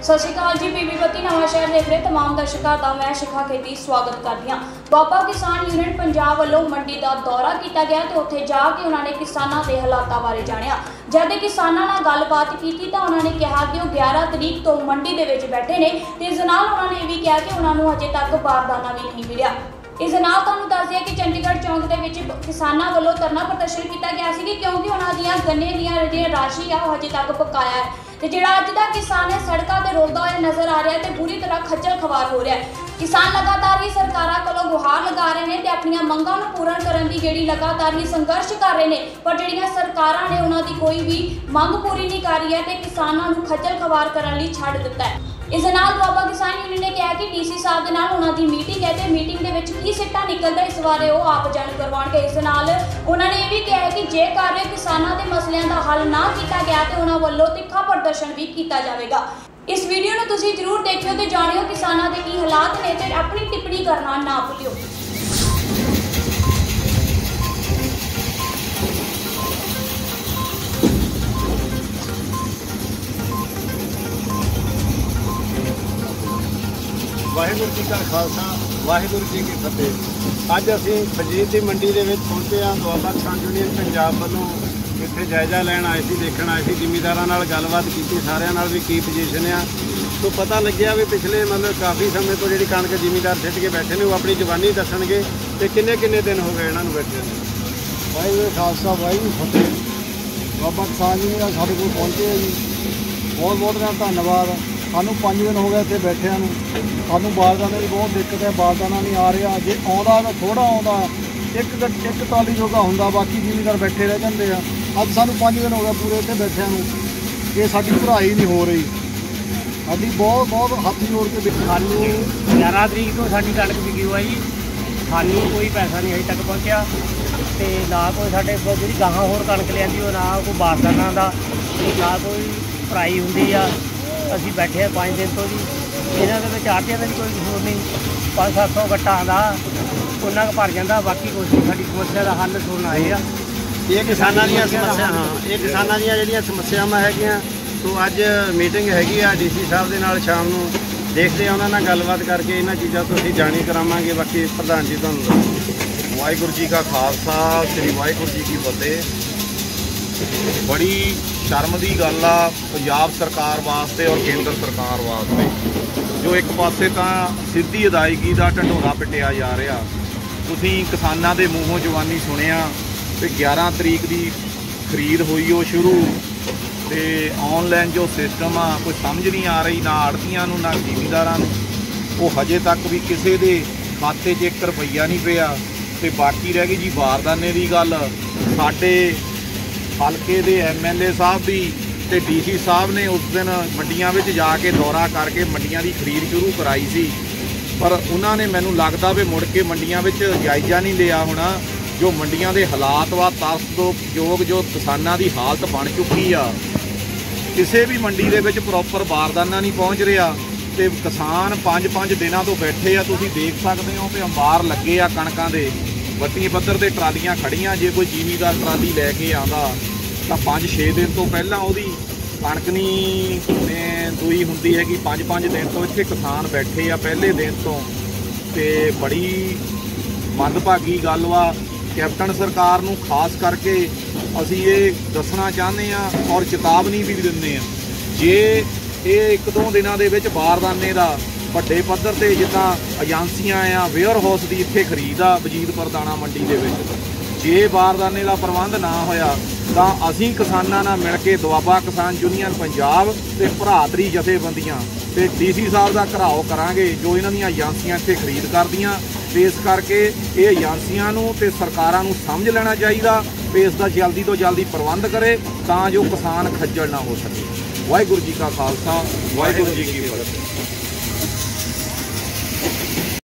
सत श्री अकाल जी। पीबीपति नवांशहर देख रहे तमाम दर्शकों का मैं शिखा खेती स्वागत करती हाँ। दुआबा किसान यूनिट पंजाब वालों मंडी का दौरा किया गया तो उत्थे जाके उन्होंने किसानों के हालातों बारे जानिया। जब किसानों नाल गलबात की तो उन्होंने कहा कि वह 11 तरीक तो मंडी के विच बैठे ने ते इस नाल उन्होंने भी कहा कि उन्होंने अजे तक बारदाना भी नहीं मिलिया। इस नाल तुहानूं दस दिया कि चंडीगढ़ चौंक के विच किसानों वालों धरना प्रदर्शन किया गया सी क्योंकि उन्होंने गन्ने दी राशि आ अजे तक बकाया है तो जिहड़ा अज दा किसान है सड़कों पर रोलदा होया नज़र आ रहा है तो बुरी तरह खज्जल खवार हो रहा है। किसान लगातार ही सरकारां कोलों गुहार लगा रहे हैं तो अपनी मंगां नूं पूर्ण करन दी जिहड़ी लगातार ही संघर्ष कर रहे हैं पर जिहड़ियां सरकारां ने उन्हां दी कोई भी मंग पूरी नहीं कर रही है तो किसानां नूं खज्जल खवार करन लई छड्ड दित्ता है। इस नाल दुआबा किसान यूनियन ने कहा कि डीसी साहब दे नाल उन्हां दी मीटिंग है तो मीटिंग दे विच की सिट्टा निकलदा इस बारे वो आप जाण करवाउणगे। इस नाल उन्होंने ये भी कहा कि जेकर किसानों के मसलियां दा हल ना किया गया तो उन्हां वल्लों तिखा प्रदर्शन भी किया जाएगा। इस वीडियो नूं तुसीं जरूर देखियो तो जाणियो किसानों के की हालात ने ते अपनी टिप्पणी करना ना भुल्लियो। वाहिगुरू जी का खालसा वाहिगुरू जी की फतेह। अज असीं फजीत की मंडी के पहुंचे हाँ। दुआबा किसान यूनियन पंजाब वालों इत्थे जायजा लैण आए थे, देखण आए थे, जिमीदारां नाल गलबात की, सारियां नाल भी की पोजीशन आ तो पता लग्या भी पिछले मतलब काफ़ी समय तो जी कणक जिमीदार सिੱਟ के बैठे ने वो अपनी जवानी दसणगे तो किन्ने किन्ने दिन हो गए इन्हों बैठे। वाहिगुरू खालसा वाहिगुरू फतेह। दुआबा किसान यूनियन साडे कोल पहुंचे है जी, बहुत बहुत धन्यवाद। सानू 5 दिन हो गए इत्थे बैठिया नूं, सानू बारदाने की बहुत दिक्कत है, बारदाना नहीं आ रहा। जे आउंदा तो थोड़ा आउंदा एक टाली जोगा हुंदा, बाकी जिमीदार बैठे रह जाते हैं। अज सानू 5 दिन हो गए पूरे इत्थे बैठिया नूं, ये साडी पढ़ाई नहीं हो रही। साडी बहुत बहुत हथ जोड़ के सानू 11 तरीक तो साडी कणक विकी हुई जी, सानू कोई पैसा नहीं अजे तक पहुँचा तो ना कोई साढ़े जी गाहां होर कणक लिया ना कोई बारदाना का ना कोई भराई हुंदी आ। असीं बैठे 5 दिन तो जी इन्हां दे विच आड़तियां दा कोई कसूर नहीं। 500-700 गट्टा आंदा उन्ना क भर जांदा, बाकी कुछ नहीं। साडी समस्या का हल सुनन आए आ। ये किसानां दीयां समस्या, हाँ ये किसानां दीयां जिहड़ियां समस्यावां हैगीआं तो अज मीटिंग हैगी आ डीसी साहब दे नाल शाम नूं, देखते हैं उन्हां नाल गलबात करके इन्हां चीज़ां तो असीं जाणी करावांगे। बाकी प्रधान जी तुहानूं वाहिगुरू जी का खालसा श्री वाहिगुरू जी की फतेह। बड़ी शर्म की गल आ पंजाब सरकार वास्ते और केंद्र सरकार वास्ते जो एक पासे तो सीधी अदायगी का ढंढोरा पिटिया जा रहा। तुसीं किसानां दे मूहों जवानी सुनिया कि 11 तरीक की खरीद हुई वो शुरू तो ऑनलाइन जो सिस्टम आ कोई समझ नहीं आ रही ना आड़तियां नूं ना जिमीदारां नूं। वो हजे तक भी किसी के खाते 'च 1 रुपया नहीं पिया तो बाकी रह गई जी बारदाने की गल। साडे हल्के दे MLA साहब भी ते DC साहब ने उस दिन मंडियां विच जाके दौरा करके मंडियां की खरीद शुरू कराई सी, पर उन्होंने मैनूं लगदा भी मुड़ के मंडियां विच जायजा नहीं लिया होना। जो मंडियां दे हालात वा तरसयोग जो किसानां दी हालत बन चुकी आ, किसी भी मंडी दे विच प्रॉपर बारदाना नहीं पहुँच रहा तो किसान 5-5 दिनों तो बैठे आ। तुसीं देख सकते हो कि अंबार लगे आ कणकां दे, ਵੱਟੀ पੱਧਰ ਤੇ ਟਰਾਲੀਆਂ खड़ियां। जे कोई ਜ਼ਿਮੀਦਾਰ ट्राली लैके आंदा तो 5-6 दिन तो पहला ਉਹਦੀ कणक नहीं दूई हुंदी हैगी। 5-5 दिन तो इत्थे किसान बैठे आ पहले दिन तो ते बड़ी मंदभागी गल वा। कैप्टन सरकार नूं खास करके असीं ये दसना चाहते हैं और चेतावनी भी दिंदे आ, जे ये 1-2 दिनों के विच बारदाने का ਵੱਡੇ पੱਧਰ ਤੇ जिद्दां एजेंसियां आ वेयर हाउस की इत्थे खरीद आ वजीदपुर दाणा मंडी के विच जे बारदाने का प्रबंध ना होया तो असीं किसानां नाल मिल के दुआबा किसान यूनियन पंजाब ते भरातरी जथेबंदियां ते DC साहब का घराओ करांगे जो इन्हां दीयां एजेंसियां इत्थे खरीद करदियां। ते इस करके ये एजेंसियां नूं ते सरकारां नूं समझ लेना चाहिए भी इसका जल्दी तो जल्दी प्रबंध करे तां जो किसान खज्जल ना हो सके। वाहिगुरू जी का खालसा वाहिगुरू जी की फतेह।